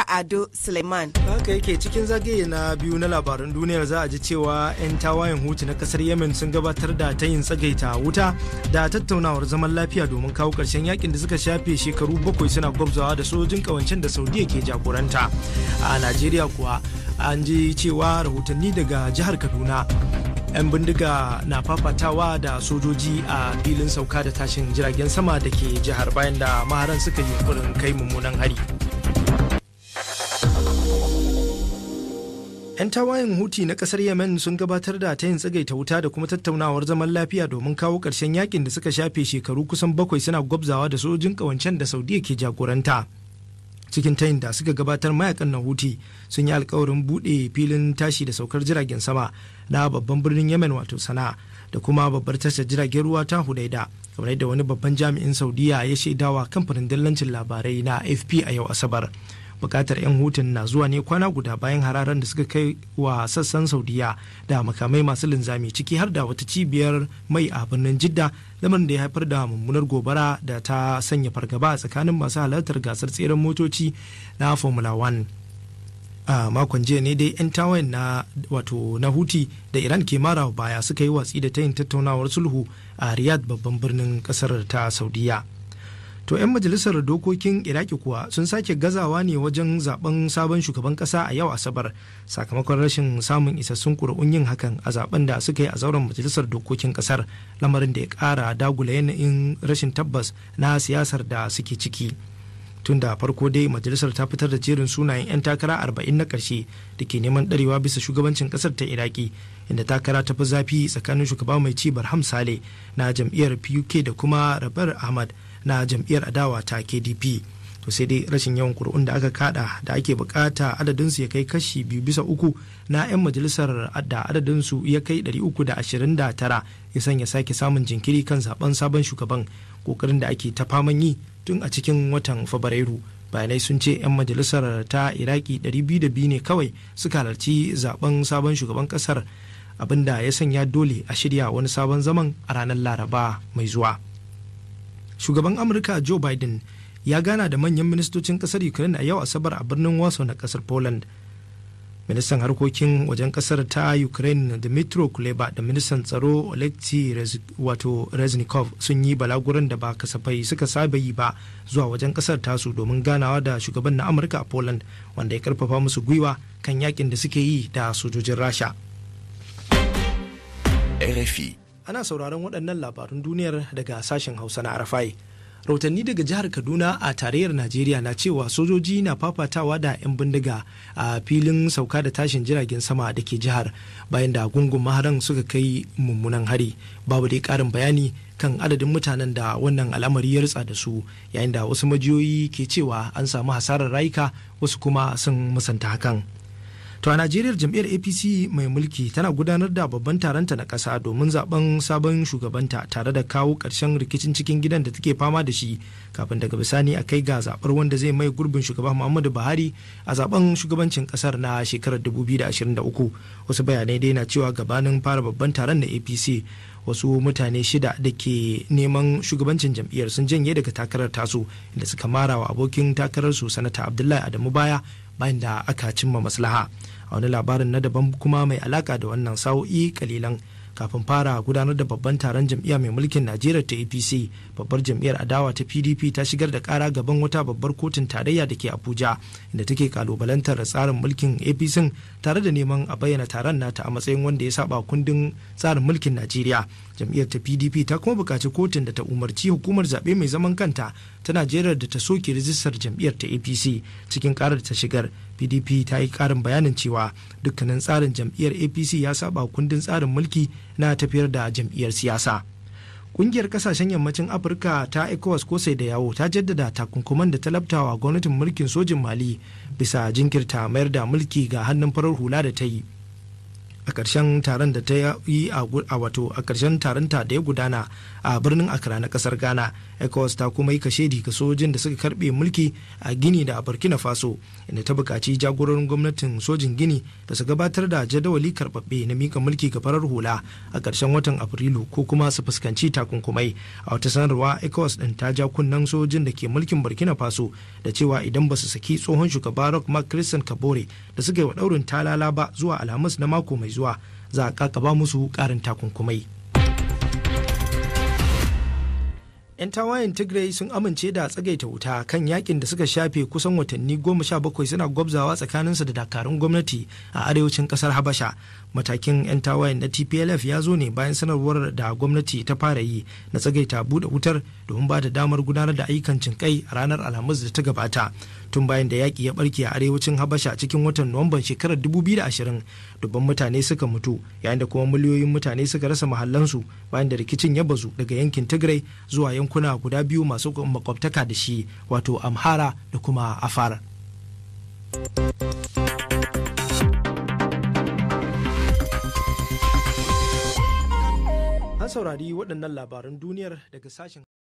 Ado Suleiman. Haka yake, cikin zagaye na biyu na labaran duniyar za a ji cewa 'yan tawayen Huti na kasar Yemen sun gabatar da tayin tsagaita wuta da tattaunawar zaman lafiya domin kawo ƙarshen yakin da suka shafe shekaru 7 suna gwabzawa da sojojin ƙawancen da Saudiya ke jagoranta. A Najeriya kuwa an ji cewa rahotanni daga jihar Kaduna 'yan bindiga na fafatawa da sojoji a filin sauka da tashin jiragen sama da ke jihar bayan da maharan suka yi yunkurin kai mummunan hari. 'Yan tawayen Huti na kasar Yemen sun gabatar da tayin tsagaita wuta da kuma tattaunawar zaman lafiya domin kawo ƙarshen yakin da suka shafe shekaru kusan 7 suna gwabzawa da sojojin ƙawancen da Saudiya ke jagoranta. Cikin tayin da suka gabatar, mayakan na Huti sun yi alkawarin buɗe filin tashi da saukar jiragen sama na babban birnin Yemen wato Sana'a da kuma babbar tashar jiragen ruwa ta Hudaida, kamar yadda wani babban jami'in Saudiya ya shaidawa kamfanin dillancin labarai na AFP a yau Asabar. Bukatar 'yan hutun na zuwa ne kwana guda bayan hararen da suka kai wa sassan Saudiya da makamai masu linzami, ciki har da wata cibiyar mai a birnin Jidda, lamarin da ya haifar da mummunar gobara da ta sanya fargaba a tsakanin masu halartar gasar tseren motoci na Formula 1. A makon jiya ne dai 'yan tawayen na Huti da Iran ke marawa baya suka yi watsi da tayin tattaunawar sulhu a Riyadh, babban birnin kasar ta Saudiya. To 'yan majalisar dokokin Iraki kuwa sun sake gazawa ne wajen zaben sabon shugaban kasa a yau Asabar, sakamakon rashin samun isassun ƙuri'un yin hakan a zaben da suka yi a zauren majalisar dokokin kasar, lamarin da ya ƙara dagula yanayin rashin tabbas na siyasar da suke ciki. Tun da farko dai majalisar ta fitar da jerin sunayen 'yan takara 40 na ƙarshe da ke neman ɗarewa bisa shugabancin ƙasar ta Iraki, inda takara ta fi zafi tsakanin shugaba mai ci Barham Saleh na jam'iyyar PUK da kuma Rabar Ahmad na jam'iyyar adawa ta KDP. To sai dai rashin yawan kuri'un da aka kada da ake bukata adadinsu ya kai kashi 2/3 na 'yan majalisar da adadinsu ya kai 329 ya sanya sake samun jinkiri kan zaben sabon shugaban, kokarin da ake ta faman yi tun a cikin watan Fabrairu. Bayanai sun ce 'yan majalisar ta Iraki 202 ne kawai suka halarci zaben sabon shugaban kasar, abinda ya sanya dole a shirya wani sabon zaman a ranar Laraba mai zuwa. Shugaban Amurka Joe Biden ya gana da manyan ministocin kasar Ukraine a yau Asabar a birnin Warsaw na kasar Poland. Ministan harkokin wajen kasar ta Ukraine Dmytro Kuleba da ministan tsaro Oleksiy Reznikov sun yi balaguran da ba kasafai suka saba yi ba zuwa wajen kasar tasu domin ganawa da shugaban na Amurka a Poland, wanda ya karfafa musu gwiwa kan yakin da suke yi da sojojin Rasha. RFI. Ana sauraron waɗannan labarun duniyar daga sashen Hausa na RFI. Rahotanni daga jihar Kaduna a tarayyar Najeriya na cewa sojoji na fafatawa da 'yan bindiga a filin sauka da tashin jiragen sama da ke jihar, bayan da gungun maharan suka kai mummunan hari. Babu dai ƙarin bayani kan adadin mutanen da wannan al'amari ya ritsa da su, yayin da wasu majiyoyi ke cewa an samu hasarar rayuka, wasu kuma sun musanta hakan. To a Najeriya, jam'iyyar APC mai mulki tana gudanar da babban taronta na ƙasa domin zaben sabon shugabanta tare da kawo ƙarshen rikicin cikin gidan da take fama da shi, kafin daga bisani a kai ga zaɓar wanda zai mai gurbin shugaba Muhammadu Buhari a zaben shugabancin ƙasar na shekarar 2023. Wasu bayanai dai na cewa gabanin fara babban taron na APC, wasu mutane 6 da ke neman shugabancin jam'iyyar sun janye daga takarar tasu, inda suka mara wa abokin takararsu Sanata Abdullahi Adamu baya bayan da aka cimma maslaha. A wani labarin na daban kuma mai alaka da wannan, sa'o'i kalilan kafin fara gudanar da babban taron jam'iyya mai mulkin Najeriya ta APC, babbar jam'iyyar adawa ta PDP ta shigar da kara gaban wata babbar kotun tarayya da ke Abuja, inda take kalubalantar tsarin mulkin APC tare da neman a bayyana taron nata a matsayin wanda ya saba kundin tsarin mulkin Najeriya. Jam'iyyar ta PDP ta kuma bukaci kotun da ta umarci hukumar zaɓe mai zaman kanta ta Najeriya da ta soke rijistar jam'iyyar ta APC. Cikin karar ta shigar, PDP ta yi karin bayanin cewa dukkanin tsarin jam'iyyar APC ya saba kundin tsarin mulki na tafiyar da jam'iyyar siyasa. Kungiyar kasashen yammacin Afirka ta ECOWAS ko sai da yawo ta jaddada takunkuman da ta labtawa gwamnatin mulkin sojin Mali bisa jinkirta mayar da mulki ga hannun farar hula da ta yi. A ƙarshen taron da ta yi a ƙarshen taronta da ya gudana a birnin Accra na kasar Ghana. ECOWAS ta kuma yi kashedi ga sojin da suka karbe mulki a Gini da a Burkina Faso, inda ta buƙaci jagororin gwamnatin sojin Gini da su gabatar da jadawali karɓaɓɓe na mika mulki ga farar hula a ƙarshen watan Afrilu ko kuma su fuskanci takunkumai. A wata sanarwa, ECOWAS ɗin ta ja kunnen sojin da ke mulkin Burkina Faso da cewa idan ba su saki tsohon shugaba Roch Marc Christian Kabore da suka yi wa ɗaurin talala ba zuwa Alhamis na mako mai zuwa, za a kakaba musu ƙarin takunkumai. 'Yan tawayen Tigray sun amince da tsagaita wuta kan yakin da suka shafe kusan watanni 17 suna gwabzawa tsakaninsu da dakarun gwamnati a arewacin kasar Habasha. Matakin 'yan tawayen na TPLF ya zo ne bayan sanarwar da gwamnati ta fara yi na tsagaita buɗe wutar domin ba da damar gudanar da ayyukan jinƙai a ranar Alhamis da ta gabata. Tun bayan da yaƙi ya ɓarke a arewacin Habasha cikin watan Nuwamban shekarar 2020, dubban mutane suka mutu yayin da kuma miliyoyin mutane suka rasa mahallansu bayan da rikicin ya bazu daga yankin Tigray zuwa yankuna guda biyu masu makwabtaka da shi, wato Amhara da kuma Afar. An saurari waɗannan labaran duniyar daga sashen